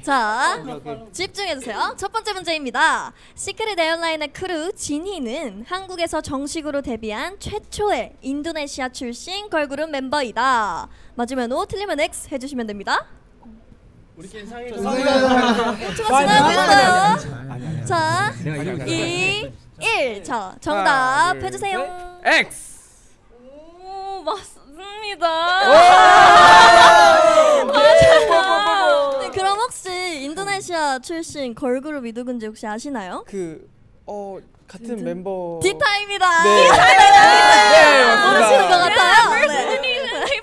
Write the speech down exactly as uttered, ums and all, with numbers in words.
자, 집중해주세요. 첫 번째 문제입니다. 시크릿 에어라인의 크루 진희는 한국에서 정식으로 데뷔한 최초의 인도네시아 출신 걸그룹 멤버이다. 맞으면 O, 틀리면 X 해주시면 됩니다. 우리끼리 상의를 추가 시간 자, 이, 일. 자, 정답 하나, 둘, 해주세요. X. 오, 맞습니다. 네, 그럼 혹시 인도네시아 출신 걸그룹이 누군지 혹시 아시나요? 그 어 같은 멤버. 디타입니다. 네. 디타입니다. 네, 맞습니다. 모르시는 것 같아요. First Indonesian